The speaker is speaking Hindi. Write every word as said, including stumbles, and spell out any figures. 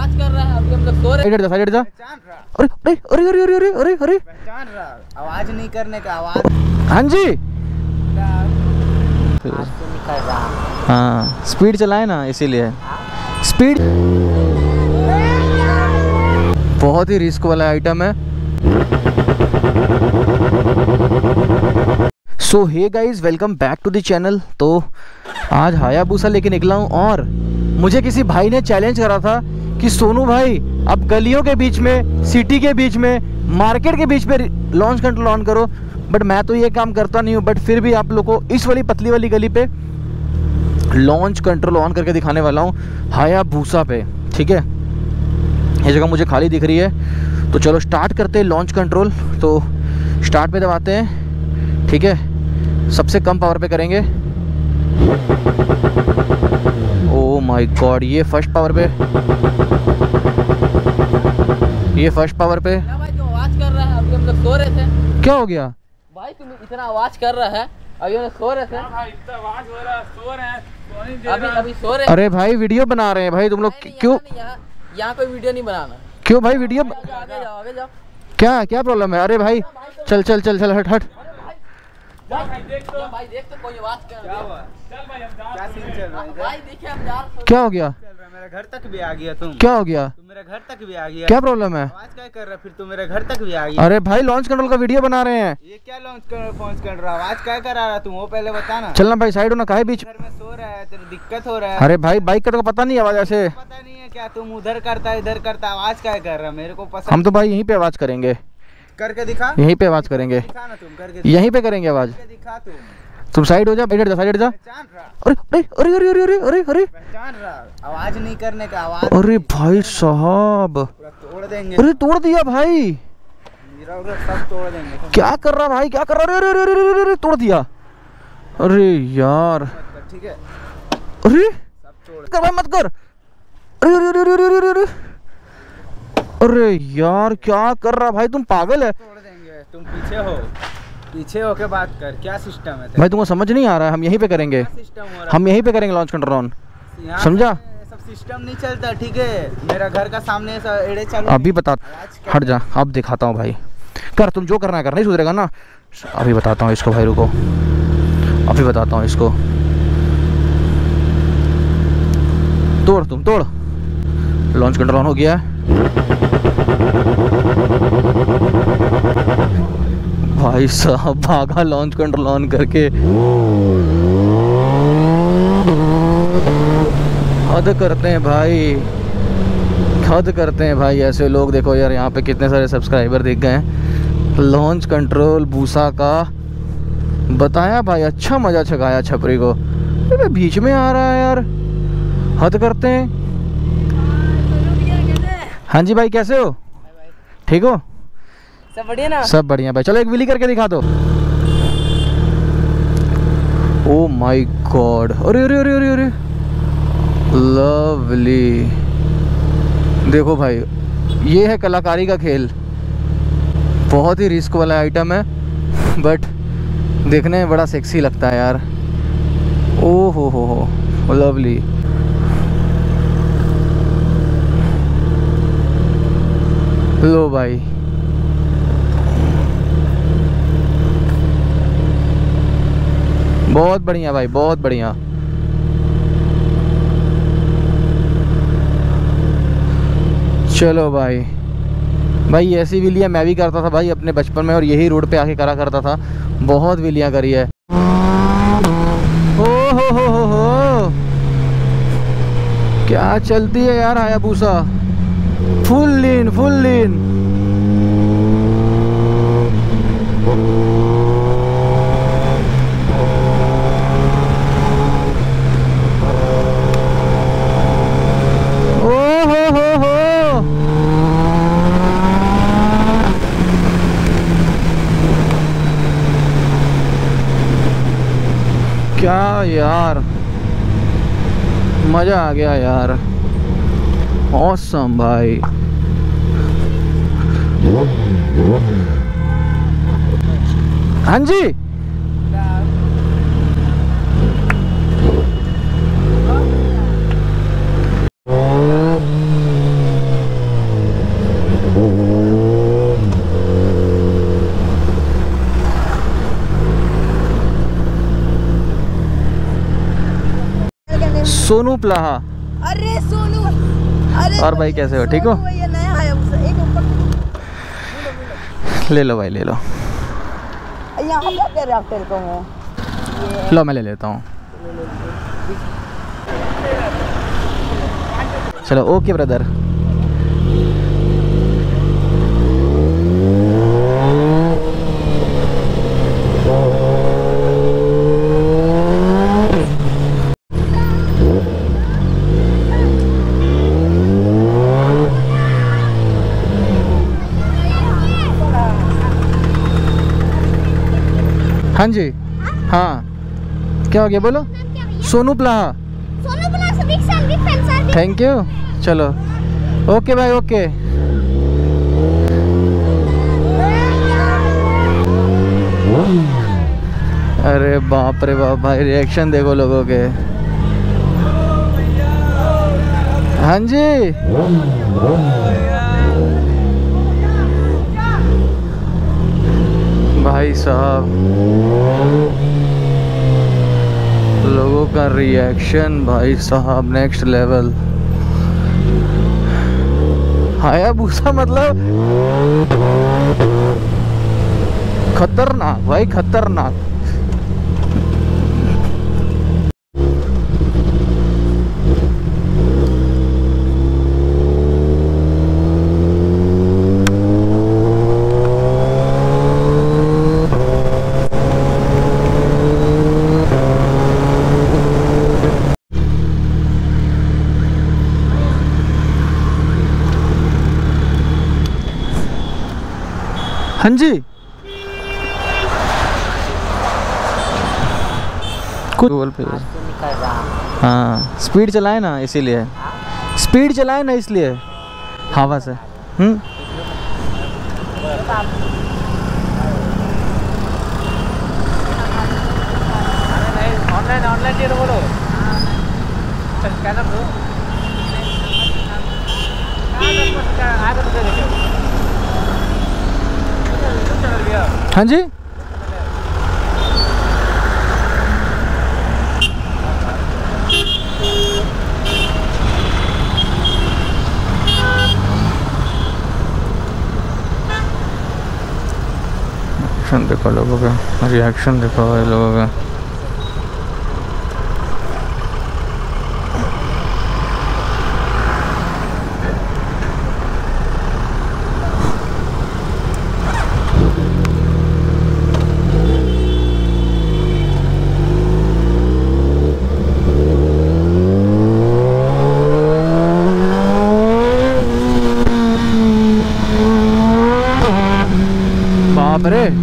आवाज कर रहा है, अभी हम लोग सो रहे हैं। साइड जा, साइड जा। अरे अरे अरे अरे अरे अरे अरे अरे पहचान रहा, आवाज नहीं करने का आवाज। हाँ जी, आज तो निकल रहा। हाँ स्पीड चलाए ना इसीलिए। स्पीड बहुत ही रिस्क वाला आइटम है। So hey guys, welcome back to the channel. तो आज हायाबुसा लेके निकला हूँ और मुझे किसी भाई ने चैलेंज करा था कि सोनू भाई अब गलियों के बीच में, सिटी के बीच में, मार्केट के बीच में लॉन्च कंट्रोल ऑन करो। बट मैं तो ये काम करता नहीं हूँ, बट फिर भी आप लोग को इस वाली पतली वाली गली पे लॉन्च कंट्रोल ऑन करके दिखाने वाला हूँ, हायाबुसा पे। ठीक है, ये जगह मुझे खाली दिख रही है, तो चलो स्टार्ट करते हैं लॉन्च कंट्रोल। तो स्टार्ट पे दबाते हैं। ठीक है, सबसे कम पावर पे करेंगे। ओ माय गॉड, ये फर्स्ट पावर पे, ये फर्स्ट पावर पे। भाई तुम आवाज कर रहा है, अभी हम लोग सो रहे थे। क्या हो गया भाई, तुम इतना आवाज कर रहा है, अभी हम लोग सो रहे थे। भाई इतना आवाज हो रहा है, सो रहे हैं, सोने दे अभी रहा है। अभी सो रहे। अरे भाई वीडियो बना रहे हैं भाई तुम लोग, क्यों यहाँ यहाँ कोई वीडियो नहीं बनाना। क्यों भाई वीडियो, आगे जाओ, आगे जाओ। क्या क्या प्रॉब्लम है? अरे भाई चल चल चल चल, हट हट। भाई देख तो, भाई देख तो कोई आवाज कर रहा है। चल भाई हम जा। क्या सीन चल रहा है इधर? भाई देखिए हम जा रहे क्या हो गया? चल रहा है, मेरे घर तक भी आ गया तुम। क्या हो गया? तुम मेरे घर तक भी आ गया। क्या प्रॉब्लम है? आवाज क्या कर रहा है? फिर तुम मेरे घर तक भी आ गया। अरे भाई लॉन्च कंट्रोल का वीडियो बना रहे हैं। ये क्या लॉन्च कर पहुंच कर रहा? आवाज क्या करा रहा तुम? वो पहले बता ना। चलना भाई, साइड होना, काहे बीच। घर में सो रहा है, तेरे दिक्कत हो रहा है। अरे भाई बाइक का तो पता नहीं आवाज ऐसे। पता नहीं है क्या तुम उधर करता इधर करता, आवाज क्या कर रहा? मेरे को पसंद। हम तो भाई यहीं पे आवाज करेंगे, करके दिखा। यहीं पे आवाज करेंगे, दिखा ना तुम करके यहीं पे करेंगे आवाज। करके दिखा तुम। तुम साइड हो जा, साइड जा, साइड जा। पहचान रहा, अरे अरे अरे अरे अरे अरे अरे पहचान रहा, आवाज नहीं करने का आवाज। अरे भाई साहब, पूरा तोड़ देंगे। अरे तोड़ दिया भाई। मेरा उधर सब तोड़ देंगे तुम। क्या कर रहा भाई, क्या कर रहा? अरे अरे अरे अरे अरे तोड़ दिया। अरे यार, ठीक है, अरे सब तोड़। कर भाई, मत कर। अरे अरे अरे अरे अरे अरे अरे यार, क्या कर रहा भाई? तुम पागल है तोड़ देंगे। तुम पीछे हो, पीछे होके बात कर। क्या सिस्टम है तेरा? भाई, तुमको समझ नहीं आ रहा है। हम यहीं पे करेंगे, क्या सिस्टम हो रहा है? हम यहीं पे करेंगे लॉन्च कंट्रोल ऑन, यहाँ समझा? पे सब सिस्टम नहीं चलता। ठीक है, मेरा घर का सामने से एड़े चालू। अभी बता, हट जा, अब दिखाता हूँ भाई। कर, तुम जो करना है कर, नहीं सुधरेगा ना। अभी बताता हूँ इसको भाई, रुको, अभी बताता हूँ इसको। तोड़, तुम तोड़। लॉन्च कंट्रोल ऑन हो गया है भाई साहब, भागा लॉन्च कंट्रोल ऑन करके। हद करते हैं भाई, हद करते हैं भाई ऐसे लोग। देखो यार, यहाँ पे कितने सारे सब्सक्राइबर दिख गए हैं। लॉन्च कंट्रोल बूसा का बताया भाई, अच्छा मजा छकाया छपरी को। अबे बीच में आ रहा है यार, हद करते हैं। हाँ जी भाई, कैसे हो? ठीक हो? सब बढ़िया ना? सब बढ़िया भाई। चलो एक विली करके दिखा दो। ओ माय गॉड, अरे अरे अरे अरे अरे लवली। देखो भाई, ये है कलाकारी का खेल। बहुत ही रिस्क वाला आइटम है, बट देखने में बड़ा सेक्सी लगता है यार। ओ हो हो हो लवली। लो भाई, बहुत बढ़िया भाई, बहुत बढ़िया। चलो भाई, भाई ऐसी विलियाँ मैं भी करता था भाई अपने बचपन में, और यही रोड पे आके करा करता था। बहुत विलियाँ करी है। ओ हो हो हो हो, क्या चलती है यार Hayabusa. Full lean, full lean. ओ हो हो हो, क्या यार, मजा आ गया यार। ऑसम भाई। हाँ जी, प्लाहा। अरे सोनू, अरे और भाई कैसे हो, ठीक हो? सोनू, ये नया हायाबुसा, एक ऊपर ले लो भाई ले लो। यहाँ क्या कह रहे आप तेरे को मैं? लो मैं ले लेता हूँ। चलो ओके ब्रदर। हाँ जी, हाँ क्या हो गया बोलो? सोनू प्लाहा। सोनू प्लाहा से big fan, big fan sir. Thank you. चलो ओके भाई ओके। अरे बाप रे बाप भाई, रिएक्शन देखो लोगों के। हाँ जी भाई साहब, लोगों का रिएक्शन भाई साहब नेक्स्ट लेवल। हायाबुसा मतलब खतरनाक भाई, खतरनाक। हाँ जी कुछ गूगल पे। हाँ स्पीड चलाए ना इसीलिए, स्पीड चलाए ना इसलिए हवा से। हम्म ऑनलाइन ऑनलाइन ये बोलो स्कैनर दो। हाँ जी रिएक्शन देखो लोगों का, रिएक्शन देखो भाई लोगों का। बाप रे